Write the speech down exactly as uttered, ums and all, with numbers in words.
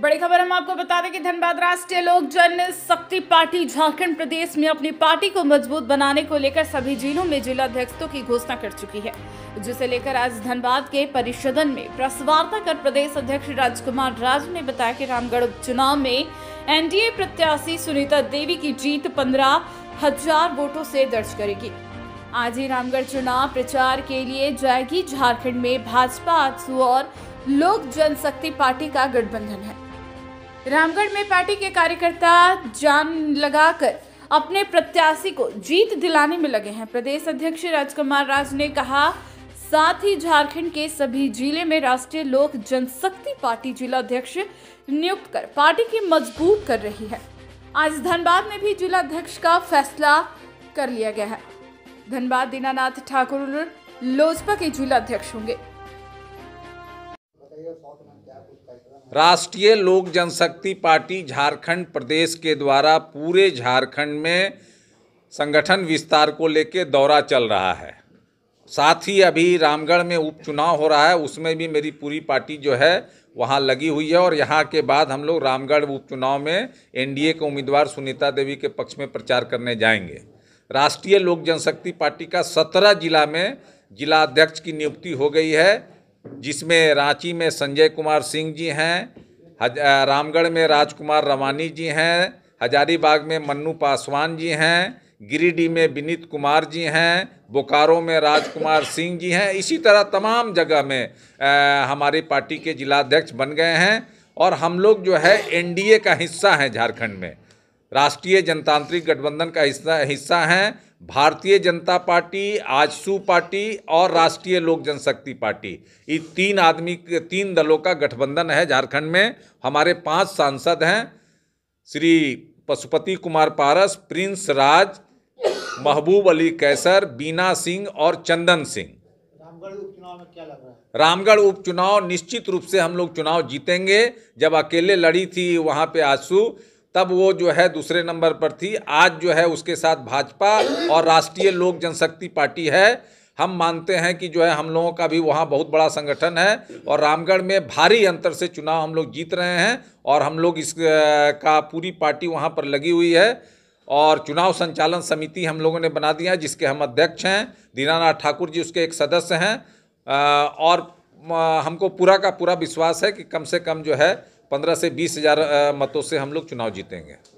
बड़ी खबर हम आपको बता दें कि धनबाद राष्ट्रीय लोक जनशक्ति पार्टी झारखंड प्रदेश में अपनी पार्टी को मजबूत बनाने को लेकर सभी जिलों में जिलाध्यक्षों की घोषणा कर चुकी है, जिसे लेकर आज धनबाद के परिषदन में प्रेस वार्ता कर प्रदेश अध्यक्ष राजकुमार राजू ने बताया कि रामगढ़ उपचुनाव में एनडीए प्रत्याशी सुनीता देवी की जीत पंद्रह हजार वोटों से दर्ज करेगी। आज ही रामगढ़ चुनाव प्रचार के लिए जाएगी। झारखंड में भाजपा, आजसू और लोक जनशक्ति पार्टी का गठबंधन है। रामगढ़ में पार्टी के कार्यकर्ता जान लगाकर अपने प्रत्याशी को जीत दिलाने में लगे हैं। प्रदेश अध्यक्ष राजकुमार राजू ने कहा, साथ ही झारखंड के सभी जिले में राष्ट्रीय लोक जनशक्ति पार्टी जिलाध्यक्ष नियुक्त कर पार्टी की मजबूत कर रही है। आज धनबाद में भी जिलाध्यक्ष का फैसला कर लिया गया है। धनबाद दीनानाथ ठाकुर लोजपा के जिलाध्यक्ष होंगे। राष्ट्रीय लोक जनशक्ति पार्टी झारखंड प्रदेश के द्वारा पूरे झारखंड में संगठन विस्तार को लेकर दौरा चल रहा है। साथ ही अभी रामगढ़ में उपचुनाव हो रहा है, उसमें भी मेरी पूरी पार्टी जो है वहाँ लगी हुई है और यहाँ के बाद हम लोग रामगढ़ उपचुनाव में एनडीए के उम्मीदवार सुनीता देवी के पक्ष में प्रचार करने जाएंगे। राष्ट्रीय लोक जनशक्ति पार्टी का सत्रह जिला में जिला अध्यक्ष की नियुक्ति हो गई है, जिसमें रांची में संजय कुमार सिंह जी हैं, रामगढ़ में राजकुमार रवानी जी हैं, हजारीबाग में मन्नू पासवान जी हैं, गिरिडीह में विनीत कुमार जी हैं, बोकारो में राजकुमार सिंह जी हैं। इसी तरह तमाम जगह में आ, हमारी पार्टी के जिलाध्यक्ष बन गए हैं और हम लोग जो है एनडीए का हिस्सा हैं। झारखंड में राष्ट्रीय जनतांत्रिक गठबंधन का हिस्सा हिस्सा हैं। भारतीय जनता पार्टी, आजसू पार्टी और राष्ट्रीय लोक जनशक्ति पार्टी, ये तीन आदमी तीन दलों का गठबंधन है झारखंड में। हमारे पांच सांसद हैं, श्री पशुपति कुमार पारस, प्रिंस राज, महबूब अली कैसर, बीना सिंह और चंदन सिंह। रामगढ़ उपचुनाव में क्या लग रहा है? रामगढ़ उपचुनाव निश्चित रूप से हम लोग चुनाव जीतेंगे। जब अकेले लड़ी थी वहाँ पे आजसू, तब वो जो है दूसरे नंबर पर थी। आज जो है उसके साथ भाजपा और राष्ट्रीय लोक जनशक्ति पार्टी है। हम मानते हैं कि जो है हम लोगों का भी वहाँ बहुत बड़ा संगठन है और रामगढ़ में भारी अंतर से चुनाव हम लोग जीत रहे हैं और हम लोग इस का पूरी पार्टी वहाँ पर लगी हुई है और चुनाव संचालन समिति हम लोगों ने बना दिया, जिसके हम अध्यक्ष हैं। दीनानाथ ठाकुर जी उसके एक सदस्य हैं और हमको पूरा का पूरा विश्वास है कि कम से कम जो है पंद्रह से बीस हजार मतों से हम लोग चुनाव जीतेंगे।